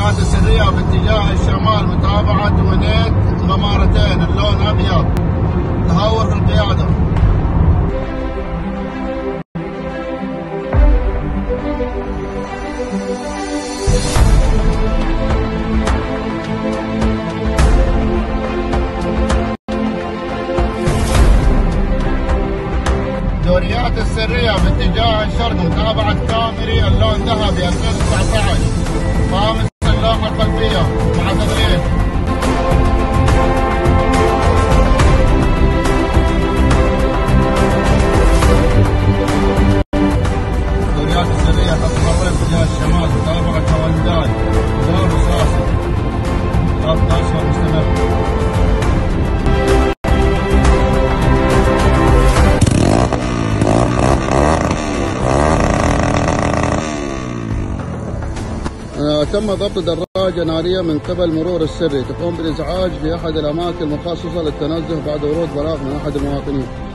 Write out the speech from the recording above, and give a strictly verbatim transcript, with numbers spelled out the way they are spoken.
دوريات السرية باتجاه الشمال متابعة ونيت غمارتين اللون أبيض، تهور في القيادة. دوريات السرية باتجاه الشرق متابعة كاميري اللون ذهبي ألفين وتسعة عشر، خامس اللوحة الخلفية مع تدريب. دوريات السرية خط الأول اتجاه الشمال متابعة هونداي لون رصاصي، خط أشهر مستمر. تم ضبط دراجة نارية من قبل مرور السري تقوم بالإزعاج في أحد الأماكن المخصصة للتنزه بعد ورود بلاغ من أحد المواطنين.